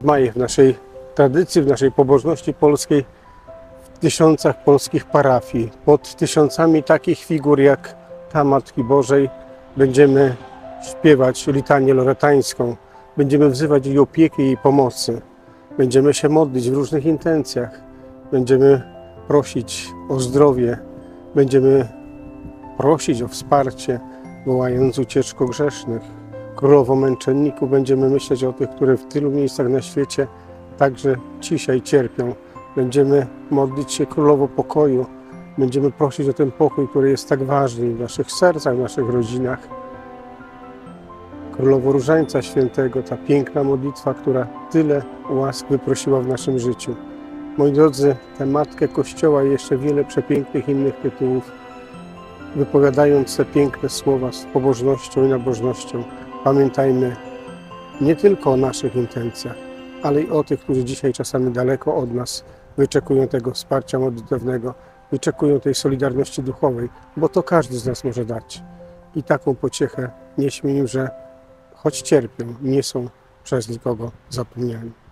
Maję w naszej tradycji, w naszej pobożności polskiej, w tysiącach polskich parafii, pod tysiącami takich figur jak ta Matki Bożej, będziemy śpiewać litanię loretańską, będziemy wzywać jej opieki i jej pomocy, będziemy się modlić w różnych intencjach, będziemy prosić o zdrowie, będziemy prosić o wsparcie, wołając ucieczko grzesznych. Królowo męczenników, będziemy myśleć o tych, które w tylu miejscach na świecie także dzisiaj cierpią. Będziemy modlić się Królowo pokoju, będziemy prosić o ten pokój, który jest tak ważny w naszych sercach, w naszych rodzinach. Królowo Różańca Świętego, ta piękna modlitwa, która tyle łask wyprosiła w naszym życiu. Moi drodzy, tę Matkę Kościoła i jeszcze wiele przepięknych innych tytułów, wypowiadając te piękne słowa z pobożnością i nabożnością, pamiętajmy nie tylko o naszych intencjach, ale i o tych, którzy dzisiaj czasami daleko od nas wyczekują tego wsparcia modlitewnego, wyczekują tej solidarności duchowej, bo to każdy z nas może dać. I taką pociechę nieśmy im, że choć cierpią, nie są przez nikogo zapomniani.